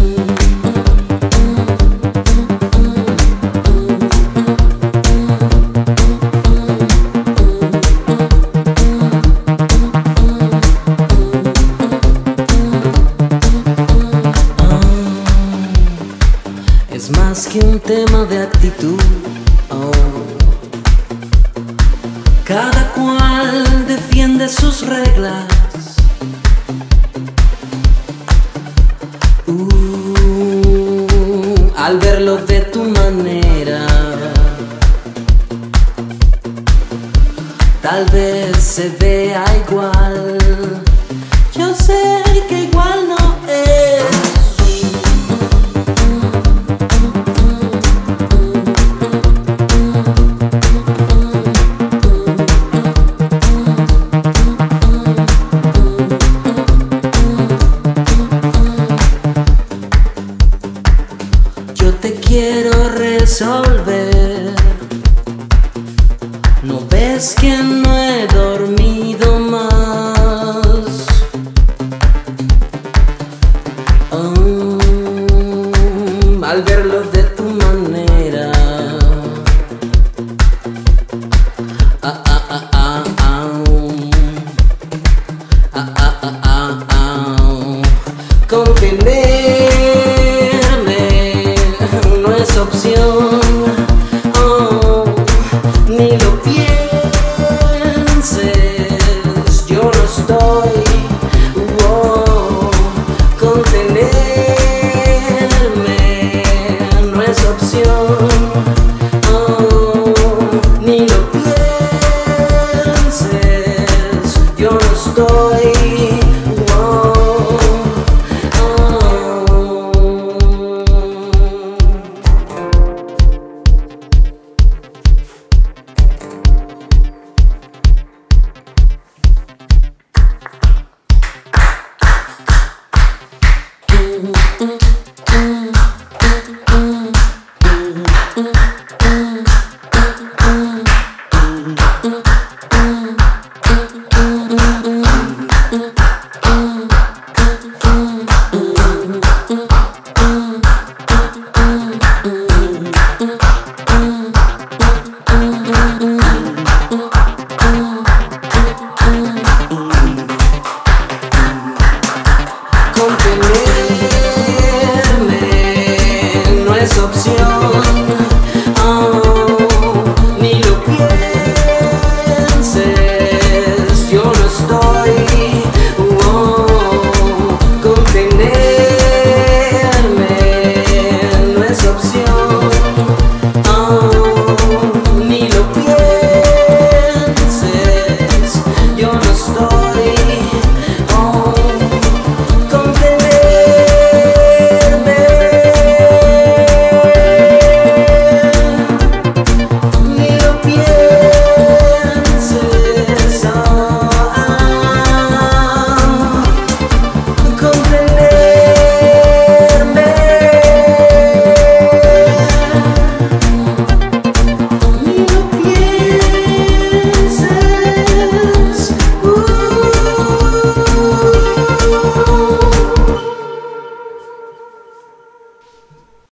Es más que un tema de actitud, oh. Cada cual defiende sus reglas. Al verlo de tu manera, tal vez se vea igual. Yo sé que igual no es. Yo te quiero resolver. ¿No ves que no he dormido más? Al verlo de tu manera. Contenerme no es opción, oh, ni lo pienses, yo no estoy, oh, contenerme no es opción, oh, ni lo pienses, yo no estoy. Mm-hmm.